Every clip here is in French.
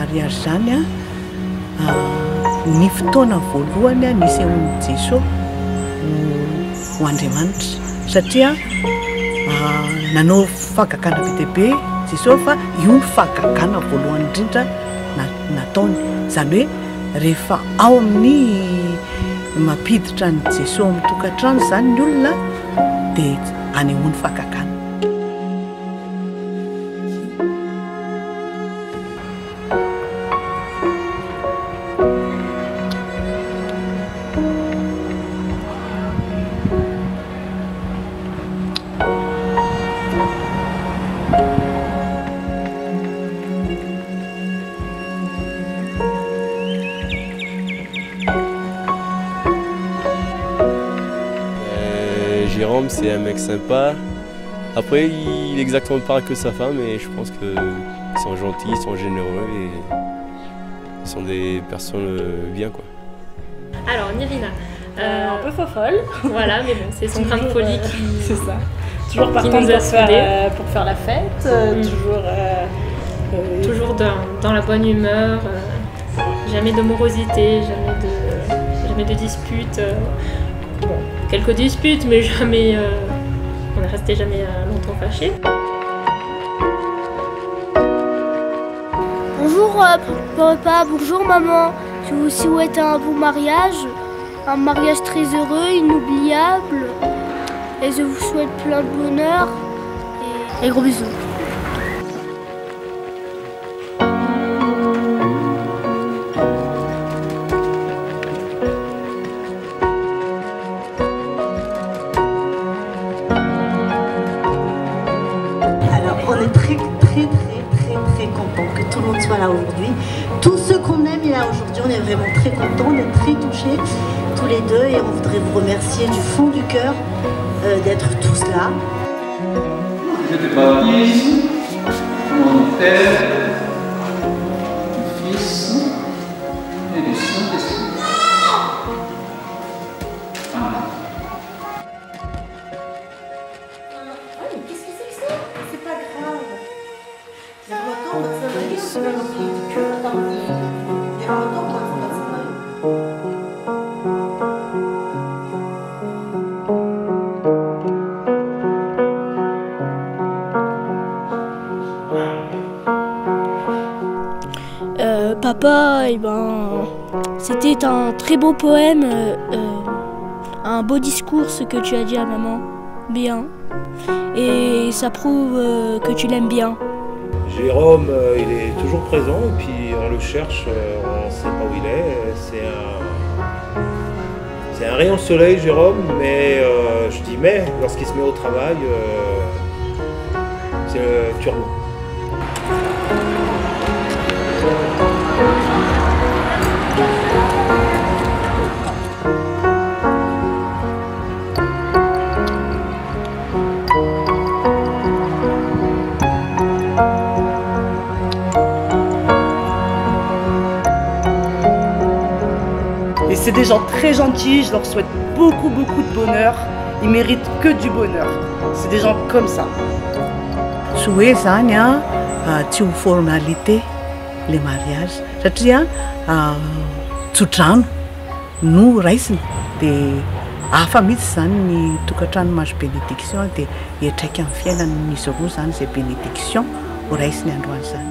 mariage zany ny fotoana voalohany nisehon'ny Jesosy ho Andriamanitra satria nanao fagagana be dia be Jesosy fa io fagagana voalohany indrindra nataony zany hoe rehefa ao amin'ny mampiditra ny Jesosy amin'ny tokantrano zany ny olona dia anehoany fagagana. Jérôme, c'est un mec sympa. Après, il est exactement pareil que sa femme, et je pense qu'ils sont gentils, ils sont généreux et ils sont des personnes bien, quoi. Alors, Nirina, un peu fofolle. Voilà, mais bon, c'est son grain de folie qui... C'est ça. Toujours partant pour faire la fête, toujours dans la bonne humeur, jamais de morosité, jamais de disputes. Bon, quelques disputes, mais jamais, on n'est resté jamais longtemps fâchés. Bonjour papa, bonjour maman. Je vous souhaite un bon mariage très heureux, inoubliable. Et je vous souhaite plein de bonheur et gros bisous. On est très contents que tout le monde soit là aujourd'hui. Tous ceux qu'on aime est là aujourd'hui. On est vraiment très contents, on est très touchés tous les deux et on voudrait vous remercier du fond du cœur d'être tous là. Je te baptise au nom du Père, du Fils et du Saint-Esprit. Amen. Qu'est-ce que c'est que ça? C'est pas grave. Il y a longtemps, ça va dire, c'est du cœur dans le lit. Il y a longtemps, ça va dire. Papa, c'était un très beau poème, un beau discours ce que tu as dit à maman, bien. Et ça prouve que tu l'aimes bien. Jérôme, il est toujours présent et puis on le cherche, on ne sait pas où il est. C'est un rayon de soleil, Jérôme, mais je dis mais, lorsqu'il se met au travail, c'est le turbo. Et c'est des gens très gentils, je leur souhaite beaucoup de bonheur. Ils méritent que du bonheur. C'est des gens comme ça. Tsy hoe zany tsy ho formalité le mariage satria tsodrano no raisiny dia hafa mihitsy zany ny tokantrano mahazo bénédiction dia hiatraika amin'ny fiainan'izy roa zany zay bénédiction ho raisiny androany zany.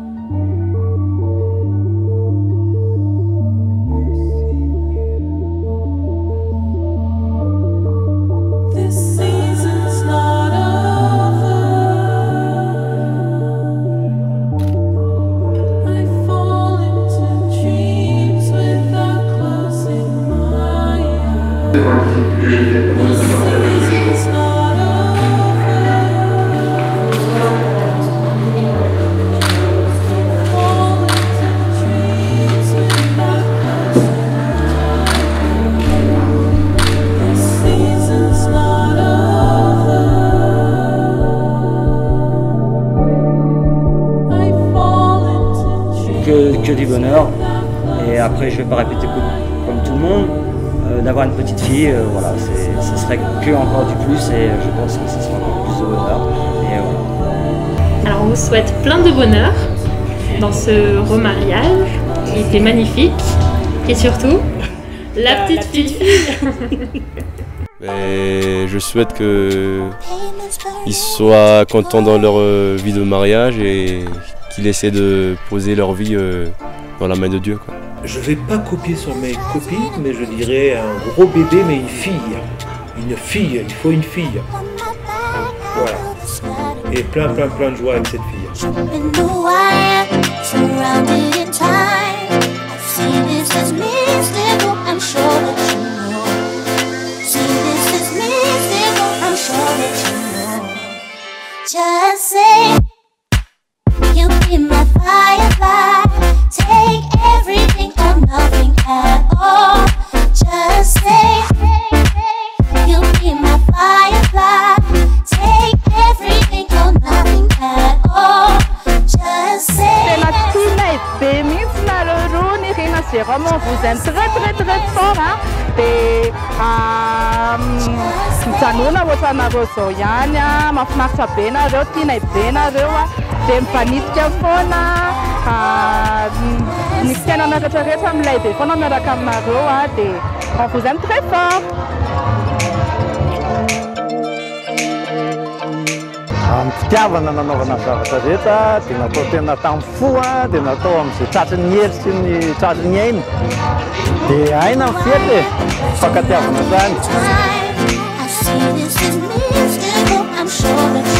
Que du bonheur, et après je vais pas répéter comme tout le monde, d'avoir une petite fille, voilà, ce serait que encore du plus et je pense que ce sera encore plus de bonheur. Et voilà. Alors on vous souhaite plein de bonheur dans ce remariage. Il était magnifique. Et surtout, la petite fille. Et je souhaite qu'ils soient contents dans leur vie de mariage et qu'ils essaient de poser leur vie dans la main de Dieu, quoi. Je vais pas copier sur mes copines, mais je dirais un gros bébé, mais une fille. Une fille, il faut une fille. Voilà. Et plein de joie avec cette fille. Just say you'll be my firefly. Take everything or nothing at all. Just say you'll be my firefly. Take everything or nothing at all. Just say. Vraiment, vous aime très fort, hein. Mijanona ohatry anareo zao ihany a, mahafinaritra be nareo, tianay be nareo a, dia mifanitika foana ny fiainana rehetrarehetra milay be foana miaraka aminareo a, dia on vous aime très fort. Fitiavana nanaovana zavatra rehetra dia natao tena tamin'ny fo a, dia natao amin'izay tratrin'ny hery sy ny tratrin'ny aina dia aina ny fety e, fankatiavana zany.